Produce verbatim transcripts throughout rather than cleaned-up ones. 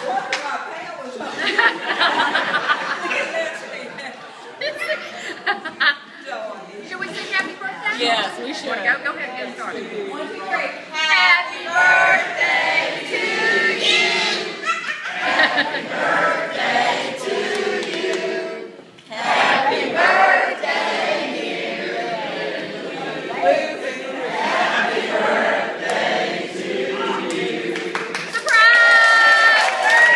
wondering why Pam was up. Should we sing happy birthday? Yes, we should. Go, go ahead and get started. One, two, three. Happy birthday to you. Happy birthday to you. Happy birthday, dear. Happy birthday to you. Surprise!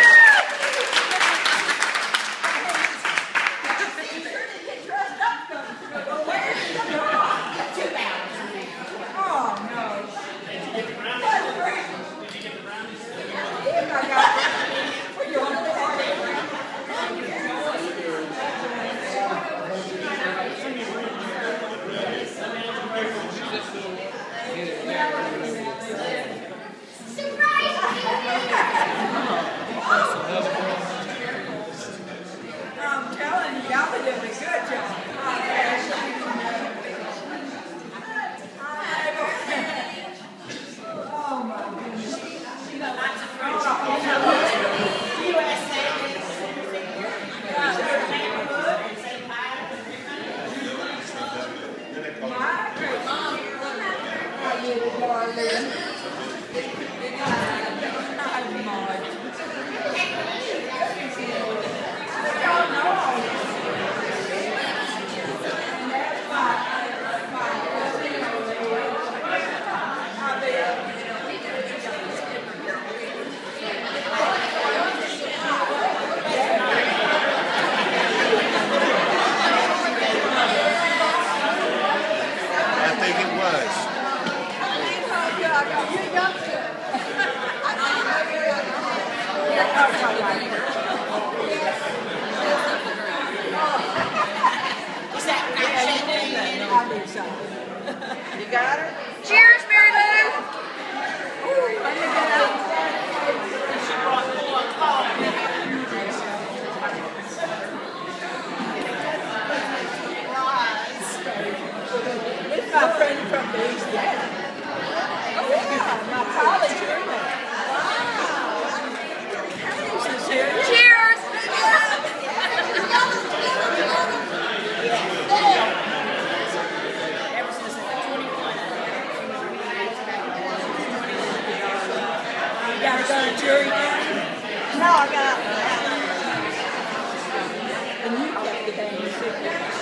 He sure did get dressed up. Well, where did he go? Two pounds. Oh, no. That's great. I got it. Were you on the party? I'm telling you, y'all are doing a good job. Oh my goodness. You got her? Cheers, Mary Lou. It's my friend from the East End. Oh yeah, my college roommate. Wow. Curtis is here. Cheers. You gotta go to jury duty? No, I got. And you got the band.